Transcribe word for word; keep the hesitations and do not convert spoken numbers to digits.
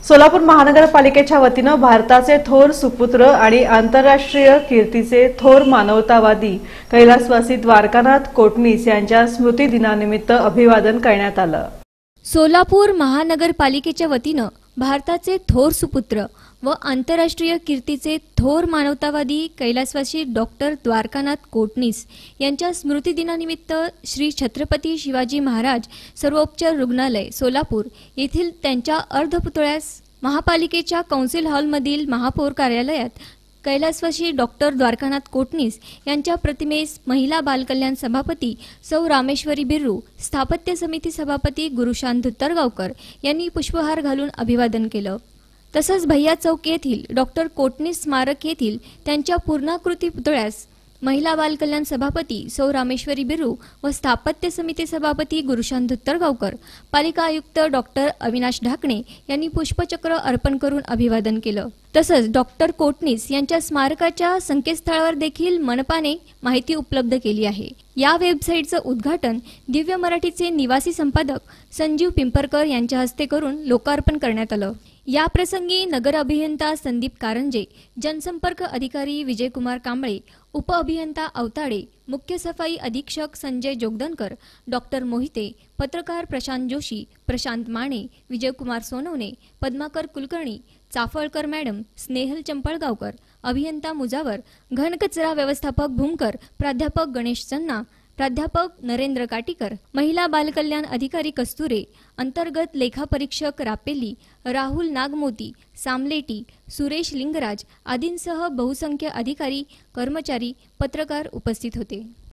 सोलापूर महानगरपालिकेच्या वतीनं भारताचे थोर सुपुत्र आणि आंतरराष्ट्रीय कीर्तीचे थोर मानवतावादी कैलासवासी द्वारकानाथ कोटणीस यांच्या स्मृती दिनानिमित्त अभिवादन करण्यात आलं। सोलापूर महानगरपालिकेच्या वतीनं भारताचे थोर सुपुत्र व आंतरराष्ट्रीय कीर्तीचे थोर मानवतावादी कैलासवासी डॉक्टर द्वारकानाथ कोटणीस यांच्या स्मृती दिनानिमित्त श्री छत्रपती शिवाजी महाराज सर्वोपचार रुग्णालय सोलापूर येथील त्यांच्या अर्धपुतळ्यास महापालिकेच्या कौन्सिल हॉलमधील महापौर कार्यालयात कैलासवासी डॉक्टर द्वारकानाथ कोटणीस यांच्या प्रतिमेस महिला बालकल्याण सभापती सौ रामेश्वरी बिर्रू, स्थापत्य समिती सभापती गुरुशांत धुत्तरगावकर यांनी पुष्पहार घालून अभिवादन केलं। तसंच भैया चौक येथील डॉक्टर कोटणीस स्मारक येथील त्यांच्या पूर्णाकृती पुतळ्यास महिला बालकल्याण सभापती सौ रामेश्वरी बिर्रू व स्थापत्य समिती सभापती गुरुशांत धुत्तरगावकर, पालिका आयुक्त डॉक्टर अविनाश ढाकणे यांनी पुष्पचक्र अर्पण करून अभिवादन केलं। तसंच डॉक्टर कोटणीस यांच्या स्मारकाच्या संकेतस्थळावर देखील मनपाने माहिती उपलब्ध केली आहे। या वेबसाईटचं उद्घाटन दिव्य मराठीचे निवासी संपादक संजीव पिंपरकर यांच्या हस्ते करून लोकार्पण करण्यात आलं। या प्रसंगी नगर अभियंता संदीप कारंजे, जनसंपर्क अधिकारी विजयकुमार कांबळे, उप अभियंता अवताडे, मुख्य सफाई अधीक्षक संजय जोगदनकर, डॉक्टर मोहिते, पत्रकार प्रशांत जोशी, प्रशांत माने, विजयकुमार सोनवणे, पद्माकर कुलकर्णी, चाफळकर मॅडम, स्नेहल चंपळगावकर, अभियंता मुजावर, घनकचरा व्यवस्थापक भूमकर, प्राध्यापक गणेश चन्ना, प्राध्यापक नरेंद्र काटीकर, महिला बालकल्याण अधिकारी कस्तुरे, अंतर्गत लेखापरीक्षक रापेली, राहुल नागमोती, सामलेटी, सुरेश लिंगराज आदींसह बहुसंख्य अधिकारी, कर्मचारी, पत्रकार उपस्थित होते।